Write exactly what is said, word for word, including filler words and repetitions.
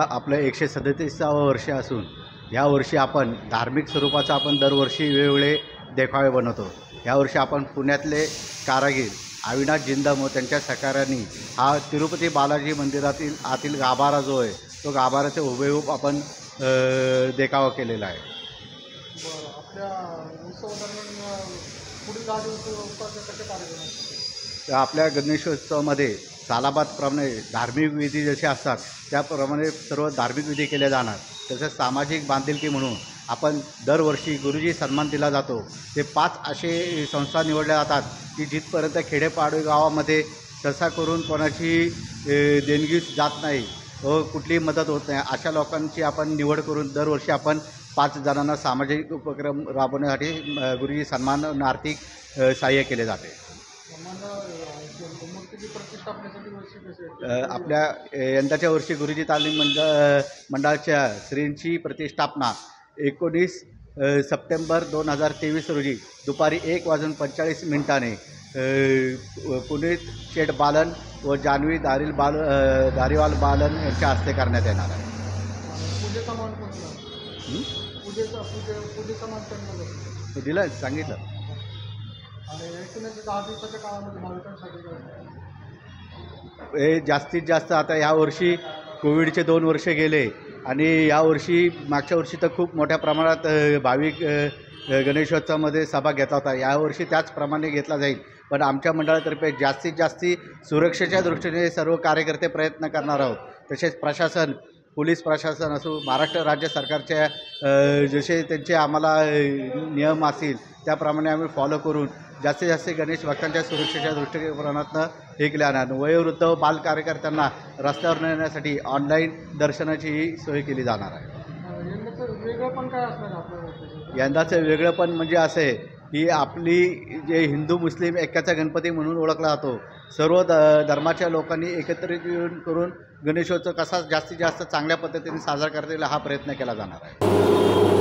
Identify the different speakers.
Speaker 1: आपलं एकशे सदतीसावं वर्ष असून यावर्षी आपण धार्मिक स्वरूपाचा आपण दरवर्षी वेगवेगळे देखावे बनवतो। यावर्षी आपण पुण्यातले कारागीर अविनाश जिंदाम त्यांच्या सहकार्याने हा तिरुपती बालाजी मंदिरातील आतील गाभारा जो आहे तो गाभाऱ्याचे हुबेहूब आपण देखावा केलेला आहे।
Speaker 2: बरं, आपल्या उत्सवादरम्यान पुढील दहा दिवस कसे कार्यक्रम असतात?
Speaker 1: आपल्या गणेशोत्सवामध्ये सालाबादप्रमाणे धार्मिक विधी जसे असतात त्याप्रमाणे सर्व धार्मिक विधी केले जाणार। तसेच सामाजिक बांधिलकी म्हणून आपण दरवर्षी गुरुजी सन्मान दिला जातो। ते पाच असे संस्था निवडल्या जातात की जिथपर्यंत खेडेपाडे गावामध्ये तसा करून कोणाची देणगी जात नाही व कुठलीही मदत होत नाही अशा लोकांची आपण निवड करून दरवर्षी आपण पाच जणांना सामाजिक उपक्रम राबवण्यासाठी गुरुजी सन्मान आर्थिक सहाय्य केले जाते। आपल्या यंदाच्या वर्षी गुरुजी तालीम मंडळ मंडळाच्या श्रींची प्रतिष्ठापना एकोणीस सप्टेंबर दोन हजार तेवीस रोजी दुपारी एक वाजून पंचेचाळीस मिनिटाने पुनीत शेठ बालन व जान्हवी दारील बाल दारीवाल बालन यांच्या हस्ते करण्यात येणार आहे।
Speaker 2: पूजेचा मान पूजेचा पूजे पूजेचा मान
Speaker 1: दिलं सांगितलं।
Speaker 2: आणि एकूणच दहा दिवसाच्या काळामध्ये भाविकांसाठी
Speaker 1: हे जास्तीत जास्त आता यावर्षी कोविडचे दोन वर्ष गेले आणि यावर्षी मागच्या वर्षी तर खूप मोठ्या प्रमाणात भाविक गणेशोत्सवामध्ये सहभाग घेतला होता। यावर्षी त्याचप्रमाणे घेतला जाईल, पण आमच्या मंडळातर्फे जास्तीत जास्ती सुरक्षेच्या दृष्टीने सर्व कार्यकर्ते प्रयत्न करणार आहोत। तसेच प्रशासन, पोलीस प्रशासन असो, महाराष्ट्र राज्य सरकारच्या जसे त्यांचे आम्हाला नियम असतील त्याप्रमाणे आम्ही फॉलो करून जास्तीत जास्त गणेश भक्तांच्या सुरक्षेच्या दृष्टिकोनातनं हे केले जाणार। वयोवृद्ध व बाल कार्यकर्त्यांना रस्त्यावर नेण्यासाठी ऑनलाईन दर्शनाचीही सोय केली जाणार आहे।
Speaker 2: वेगळंपण काय असणार आपल्या
Speaker 1: यंदाचं वेगळंपण म्हणजे असं आहे की आपली जे हिंदू मुस्लिम ऐक्याचा गणपती म्हणून ओळखला जातो, सर्व द धर्माच्या लोकांनी एकत्रित येऊन करून गणेशोत्सव कसा जास्तीत जास्त चांगल्या पद्धतीने साजरा करता येईल हा प्रयत्न केला जाणार आहे।